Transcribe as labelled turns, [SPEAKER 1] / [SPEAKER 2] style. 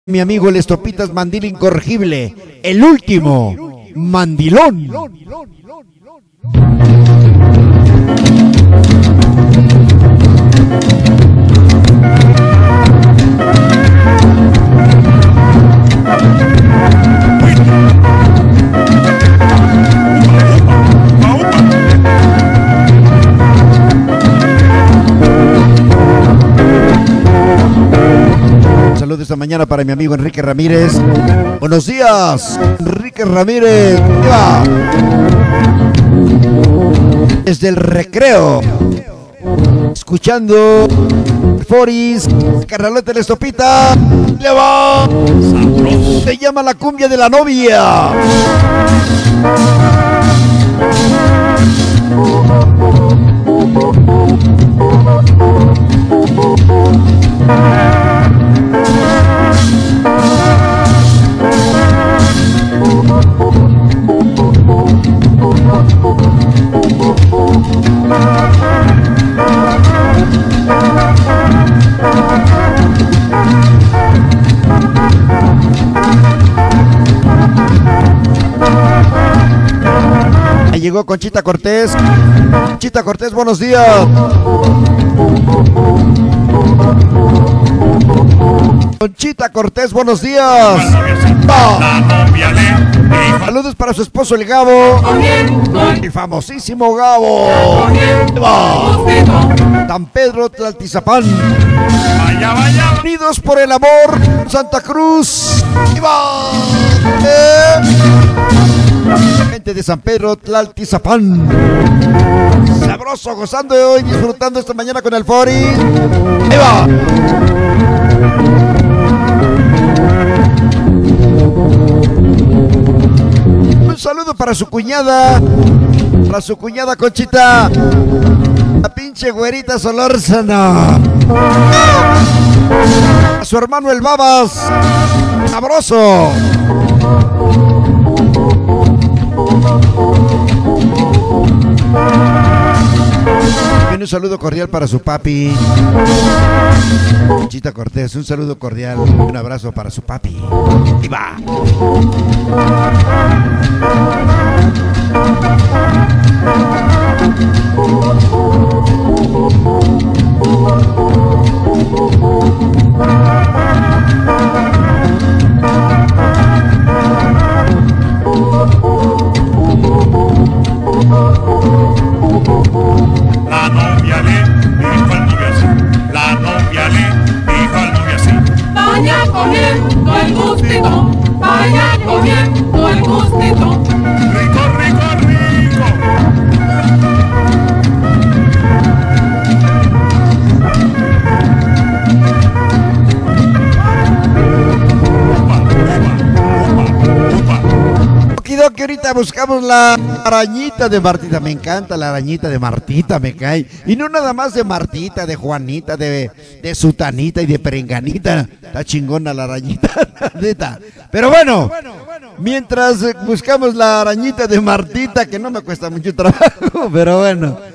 [SPEAKER 1] Mi amigo el Estopitas Mandil Incorregible, el último mandilón. Saludos esta mañana para mi amigo Enrique Ramírez. Buenos días, Enrique Ramírez. ¡Viva! Desde el recreo, escuchando Foris, Carnalote el Estopita. ¡Viva! Se llama la cumbia de la novia. Ahí llegó Conchita Cortés. Conchita Cortés, buenos días. Conchita Cortés, buenos días. Saludos para su esposo el Gabo, el famosísimo Gabo. San Pedro Tlaltizapán. Unidos por el amor, Santa Cruz. Gente de San Pedro Tlaltizapán. Sabroso, gozando de hoy, disfrutando esta mañana con el Fori. ¡Ahí va! Un saludo para su cuñada Conchita, la pinche güerita Solórzano. A su hermano el Babas, sabroso. Un saludo cordial para su papi Conchita Cortés, un saludo cordial, un abrazo para su papi. Y va.
[SPEAKER 2] Vaya comiendo el gustito, vaya comiendo el gustito. Rico, rico, rico.
[SPEAKER 1] Que ahorita buscamos la arañita de Martita. Me encanta la arañita de Martita, me cae. Y no nada más de Martita, de Juanita, de Sutanita y de Perenganita. Está chingona la arañita, neta. Pero bueno, mientras buscamos la arañita de Martita, que no me cuesta mucho trabajo, pero bueno.